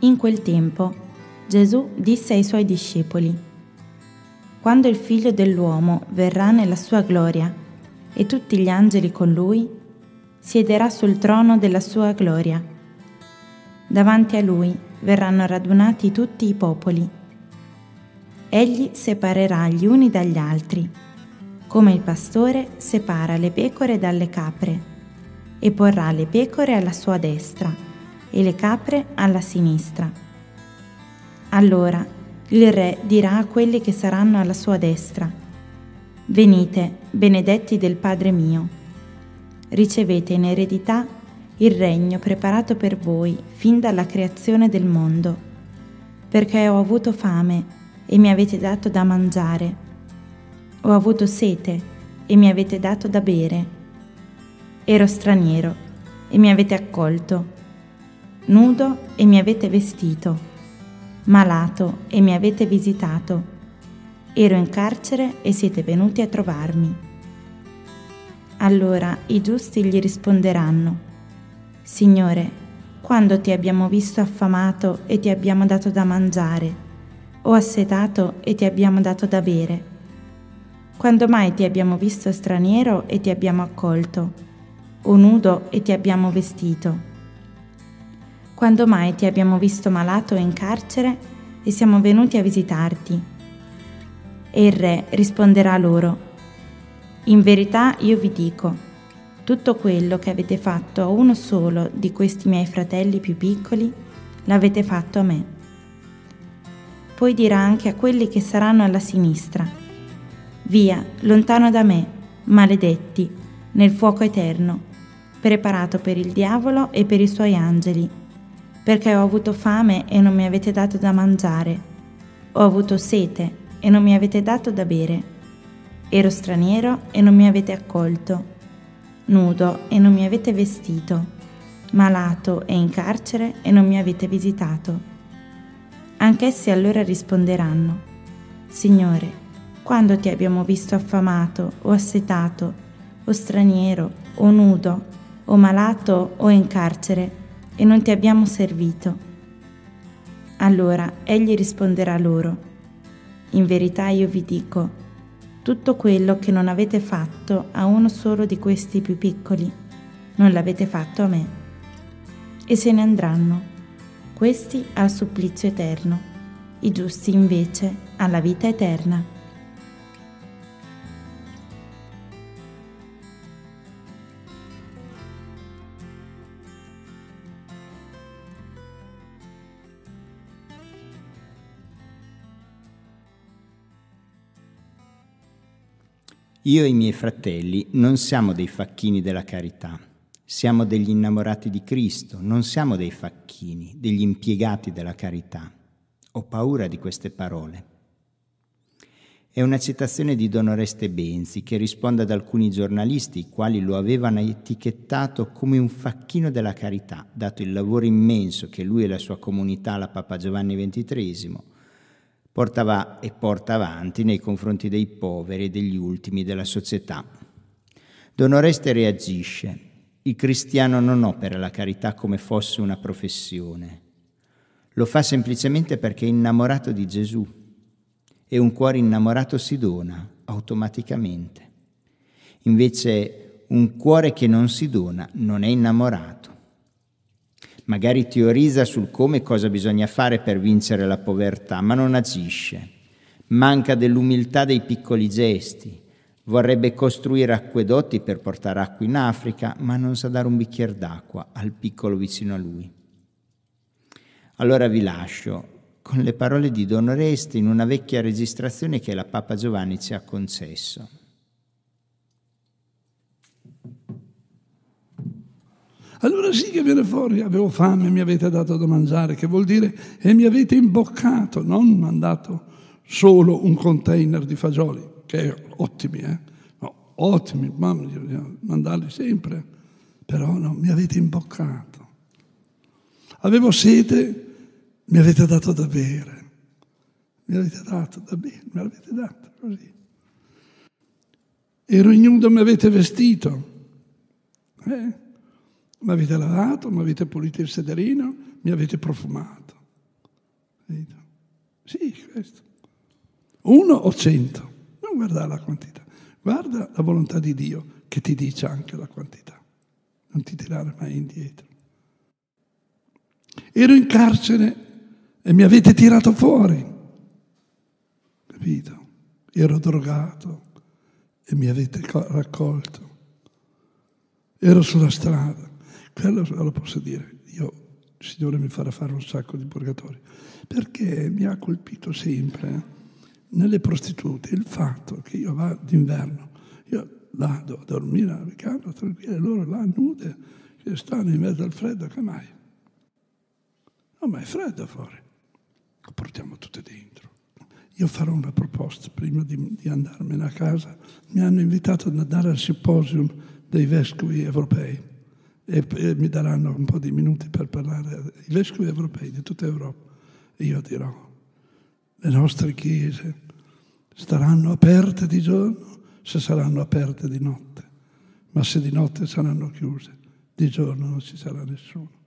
In quel tempo Gesù disse ai suoi discepoli: «Quando il Figlio dell'uomo verrà nella sua gloria e tutti gli angeli con lui, siederà sul trono della sua gloria. Davanti a lui verranno radunati tutti i popoli. Egli separerà gli uni dagli altri, come il pastore separa le pecore dalle capre, e porrà le pecore alla sua destra e le capre alla sinistra. Allora il Re dirà a quelli che saranno alla sua destra: Venite, benedetti del Padre mio, ricevete in eredità il regno preparato per voi fin dalla creazione del mondo, perché ho avuto fame e mi avete dato da mangiare, ho avuto sete e mi avete dato da bere, ero straniero e mi avete accolto, nudo e mi avete vestito, malato e mi avete visitato, ero in carcere e siete venuti a trovarmi». Allora i giusti gli risponderanno: «Signore, quando ti abbiamo visto affamato e ti abbiamo dato da mangiare, o assetato e ti abbiamo dato da bere? Quando mai ti abbiamo visto straniero e ti abbiamo accolto, o nudo e ti abbiamo vestito? Quando mai ti abbiamo visto malato o in carcere e siamo venuti a visitarti?» E il Re risponderà loro: «In verità io vi dico, tutto quello che avete fatto a uno solo di questi miei fratelli più piccoli, l'avete fatto a me». Poi dirà anche a quelli che saranno alla sinistra: «Via, lontano da me, maledetti, nel fuoco eterno, preparato per il diavolo e per i suoi angeli, perché ho avuto fame e non mi avete dato da mangiare, ho avuto sete e non mi avete dato da bere, ero straniero e non mi avete accolto, nudo e non mi avete vestito, malato e in carcere e non mi avete visitato». Anch'essi allora risponderanno: «Signore, quando ti abbiamo visto affamato o assetato, o straniero, o nudo, o malato o in carcere, e non ti abbiamo servito?» Allora egli risponderà loro: «In verità io vi dico, tutto quello che non avete fatto a uno solo di questi più piccoli, non l'avete fatto a me». E se ne andranno, questi al supplizio eterno, i giusti invece alla vita eterna. Io e i miei fratelli non siamo dei facchini della carità, siamo degli innamorati di Cristo, non siamo dei facchini, degli impiegati della carità. Ho paura di queste parole. È una citazione di Don Oreste Benzi che risponde ad alcuni giornalisti i quali lo avevano etichettato come un facchino della carità, dato il lavoro immenso che lui e la sua comunità, la Papa Giovanni XXIII, portava e porta avanti nei confronti dei poveri e degli ultimi della società. Don Oreste reagisce: «Il cristiano non opera la carità come fosse una professione. Lo fa semplicemente perché è innamorato di Gesù e un cuore innamorato si dona automaticamente. Invece un cuore che non si dona non è innamorato. Magari teorizza sul come e cosa bisogna fare per vincere la povertà, ma non agisce. Manca dell'umiltà dei piccoli gesti. Vorrebbe costruire acquedotti per portare acqua in Africa, ma non sa dare un bicchiere d'acqua al piccolo vicino a lui». Allora vi lascio con le parole di Don Oreste in una vecchia registrazione che la Papa Giovanni ci ha concesso. Allora sì che viene fuori: avevo fame, mi avete dato da mangiare, che vuol dire e mi avete imboccato, non mandato solo un container di fagioli, che ottimi, no, ottimi, mandarli sempre, però no, mi avete imboccato. Avevo sete, mi avete dato da bere, mi avete dato da bere, me l'avete dato così. Ero ignudo, mi avete vestito, mi avete lavato, mi avete pulito il sederino, mi avete profumato. Capito? Sì, questo. 1 o 100. Non guardare la quantità. Guarda la volontà di Dio che ti dice anche la quantità. Non ti tirare mai indietro. Ero in carcere e mi avete tirato fuori. Capito? Ero drogato e mi avete raccolto. Ero sulla strada. Quello lo posso dire. Il Signore mi farà fare un sacco di purgatori. Perché mi ha colpito sempre nelle prostitute il fatto che io vado d'inverno, io vado a dormire alla camera tranquilla, loro là nude, che stanno in mezzo al freddo, che mai? No, ma è freddo fuori. Lo portiamo tutte dentro. Io farò una proposta prima di andarmene a casa. Mi hanno invitato ad andare al simposium dei vescovi europei e mi daranno un po' di minuti per parlare ai vescovi europei di tutta Europa. E io dirò, le nostre chiese staranno aperte di giorno se saranno aperte di notte, ma se di notte saranno chiuse, di giorno non ci sarà nessuno.